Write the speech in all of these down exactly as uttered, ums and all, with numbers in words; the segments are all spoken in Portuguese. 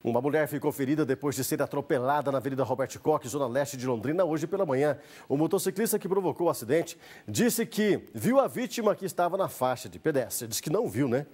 Uma mulher ficou ferida depois de ser atropelada na Avenida Robert Koch, zona leste de Londrina, hoje pela manhã. O motociclista que provocou o acidente disse que viu a vítima que estava na faixa de pedestre. Diz que não viu, né?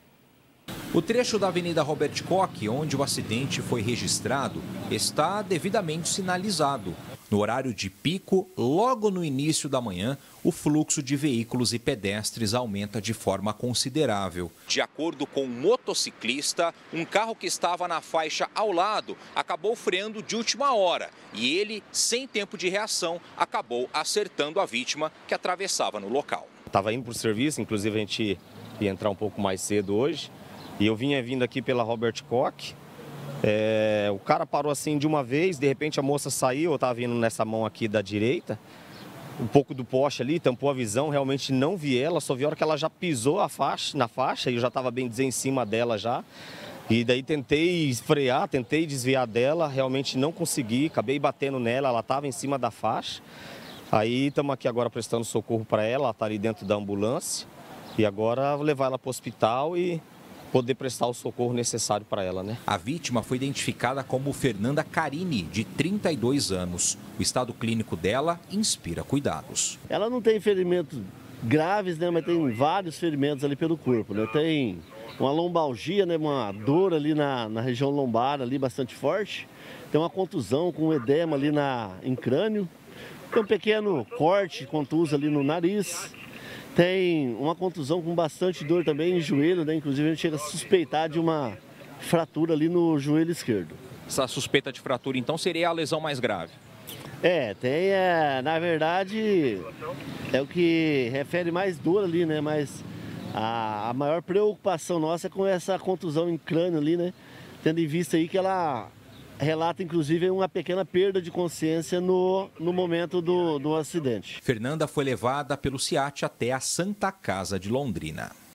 O trecho da Avenida Robert Koch, onde o acidente foi registrado, está devidamente sinalizado. No horário de pico, logo no início da manhã, o fluxo de veículos e pedestres aumenta de forma considerável. De acordo com o motociclista, um carro que estava na faixa ao lado acabou freando de última hora e ele, sem tempo de reação, acabou acertando a vítima que atravessava no local. Estava indo para o serviço, inclusive a gente ia entrar um pouco mais cedo hoje, e eu vinha vindo aqui pela Robert Koch. É, o cara parou assim de uma vez, de repente a moça saiu, eu estava vindo nessa mão aqui da direita, um pouco do poste ali, tampou a visão, realmente não vi ela, só vi a hora que ela já pisou a faixa, na faixa e eu já estava bem dizer em cima dela já. E daí tentei frear, tentei desviar dela, realmente não consegui, acabei batendo nela, ela estava em cima da faixa. Aí estamos aqui agora prestando socorro para ela, ela está ali dentro da ambulância e agora vou levar ela para o hospital e poder prestar o socorro necessário para ela, né? A vítima foi identificada como Fernanda Carini, de trinta e dois anos. O estado clínico dela inspira cuidados. Ela não tem ferimentos graves, né? Mas tem vários ferimentos ali pelo corpo, né? Tem uma lombalgia, né? Uma dor ali na, na região lombar, ali bastante forte. Tem uma contusão com um edema ali na, em crânio. Tem um pequeno corte, contuso ali no nariz. Tem uma contusão com bastante dor também em joelho, né? Inclusive a gente chega a suspeitar de uma fratura ali no joelho esquerdo. Essa suspeita de fratura, então, seria a lesão mais grave? É, tem, é, na verdade, é o que refere mais dor ali, né? Mas a, a maior preocupação nossa é com essa contusão em crânio ali, né? Tendo em vista aí que ela relata, inclusive, uma pequena perda de consciência no, no momento do, do acidente. Fernanda foi levada pelo SEAT até a Santa Casa de Londrina.